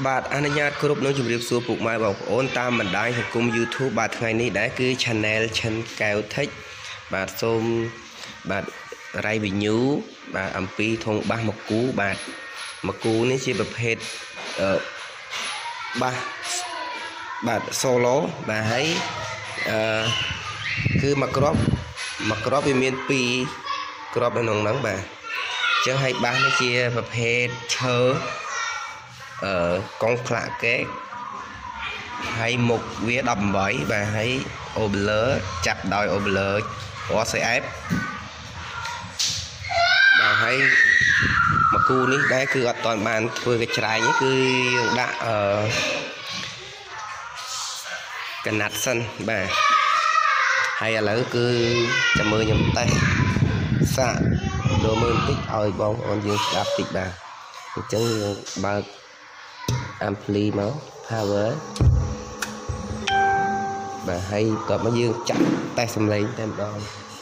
បាទអនុញ្ញាតគ្រប់នឹងជម្រាបសួរពុកម៉ែបងប្អូនតាមបណ្ដាញសង្គម YouTube បាទថ្ងៃនេះដែរគឺ Channel ឈិនកែវថិចបាទសូមបាទ review បាទអំពីធុងបាសមកគូបាទមកគូនេះជាប្រភេទបាសបាទ solo បាទហើយគឺមួយគ្រាប់វាមាន2គ្រាប់នៅក្នុងហ្នឹងបាទអញ្ចឹងហើយបាសនេះជាប្រភេទឈើកងខ្លាក់កេកហើយមុខវា18បាទហើយអូបលឺចាប់ដោយអូបលឺRCF បាទហើយមកគូនេះដែរគឺអត់ទាន់បានធ្វើកញ្ច្រែងគឺយើងដាក់កណាត់សិនបាទហើយឥឡូវគឺចាំមើលខ្ញុំតេស្តសាកមើលបន្តិចឲ្យបងប្អូនយើងស្ដាប់តិចបាទអញ្ចឹងយើងបើក ampli មក power បាទហើយតបមកយើងចាក់តេស្តសំឡេងតែម្ដង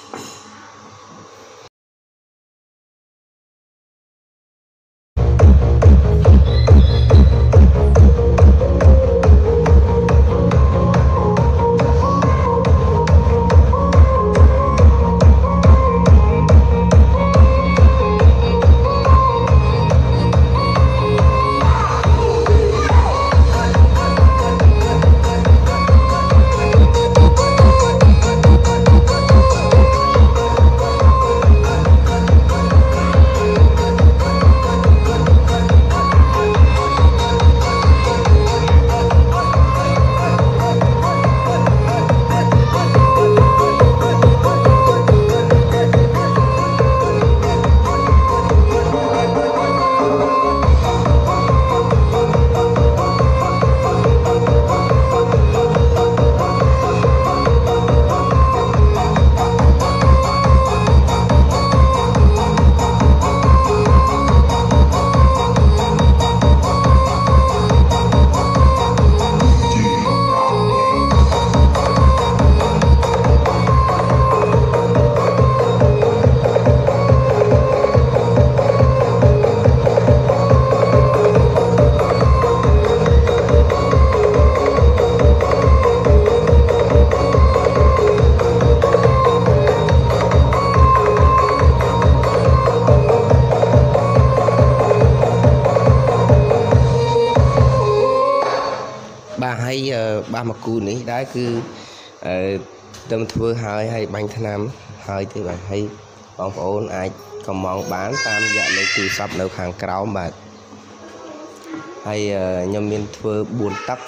បាទហើយបាសមកគូនេះដែរគឺទៅធ្វើហើយបាញ់ថ្នាំហើយទេបាទហើយបងប្អូនអាចកំងបានតាមរយៈលេខទូរស័ព្ទនៅខាងក្រោមបាទហើយខ្ញុំមានធ្វើ4ទឹក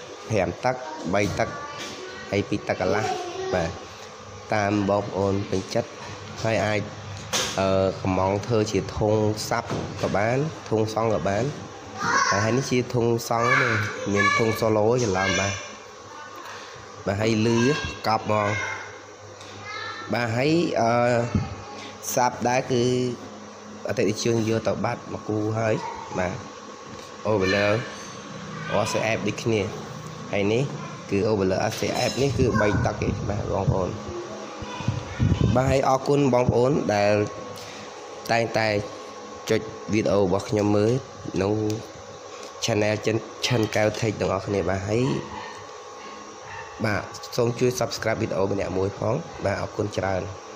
5ទឹក3ទឹកហើយ2ទឹកកន្លះបាទតាមបងប្អូនពេញចិត្តហើយអាចកំងធ្វើជាធុងសាប់ក៏បានធុងសង់ក៏បានហើយនេះជាធុងសង់មានធុង solo ច្រឡំបាទហើយលឺកប់មកបាទហើយសាប់ដែរគឺអតិថិជនយកទៅបាត់មកគូហើយបាទអូបលឺ RCF ដូចគ្នាហើយនេះគឺអូបលឺ RCF នេះគឺ3ទឹកទេបាទបងប្អូនបាទហើយអរគុណបងប្អូនដែលតែងតែចុចវីដេអូរបស់ខ្ញុំមើលក្នុង Channel ឈិនកែវថិចទាំងអស់គ្នាបាទហើយបាទសូមជួយ Subscribe វីដេអូម្នាក់មួយផងបាទអរគុណច្រើន